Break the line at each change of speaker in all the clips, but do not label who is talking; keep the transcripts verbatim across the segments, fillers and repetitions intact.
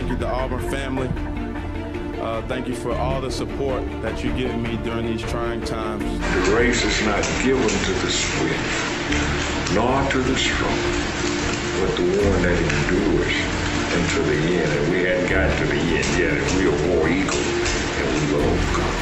thank you to Auburn family. Uh, thank you for all the support that you've given me during these trying times.
The race is not given to the swift, nor to the strong, but the one that endures until the end. And we hadn't gotten to the end yet. And we are war eagle, and we will overcome.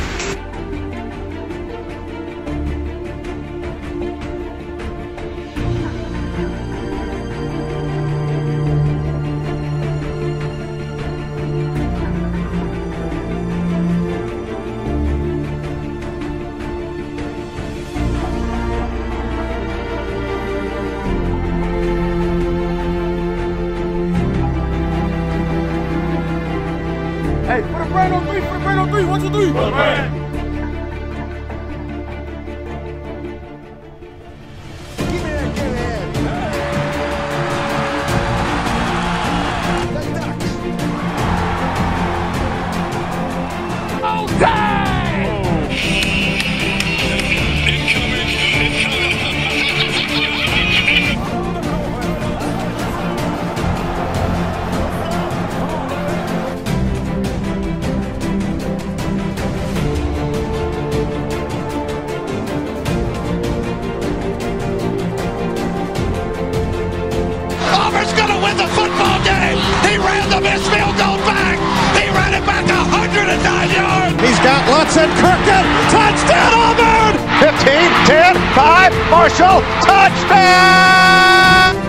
Hey, put a brain on three, put a brain on three, one, two, three. Put a brain. Give me that, give me that. All day!
Auburn's gonna win the football game. He ran the missed field goal back. He ran it back one hundred nine yards.
He's got Lutz and Kirkland. Touchdown Auburn!
fifteen, ten, five, Marshall, touchdown!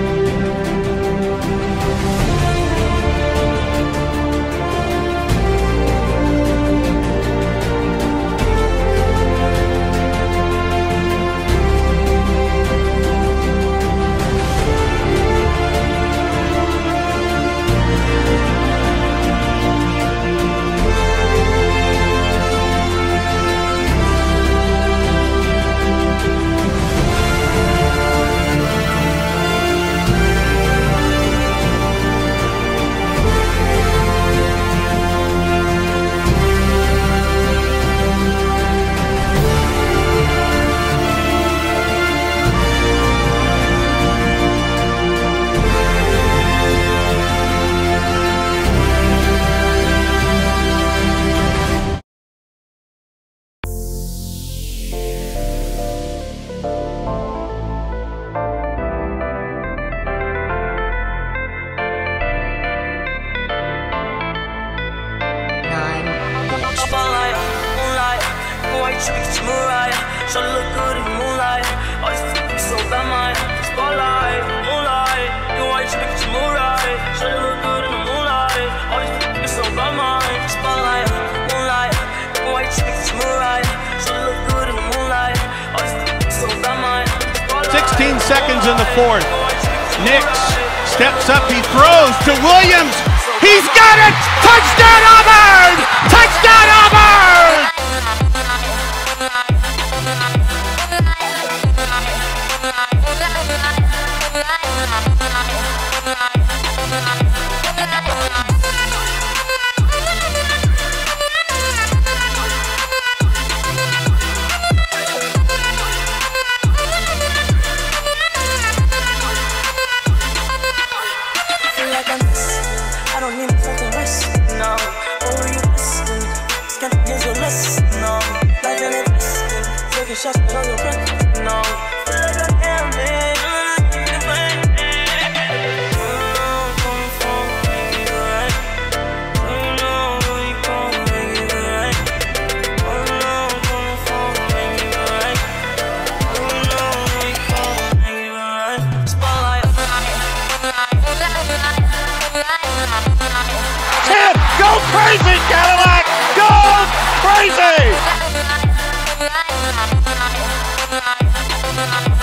Spotlight, moonlight, white chicks, moonlight. She look good in moonlight. Always feel so bad, my spotlight, moonlight, white chicks, moonlight. She look good in the moonlight. Always feel so bad, my spotlight, moonlight, white chicks, moonlight. She look good in the moonlight. Always feel so bad, my
sixteen seconds in the fourth. Nix steps up, he throws to Williams. He's got it! Touchdown Auburn! Touchdown Auburn!
I don't need fucking rest, no. Oh, you listen, can't use your list, no. Like an investment, taking shots on your breath, no. Feel like I am, man.
Go crazy, Cadillac! Go crazy!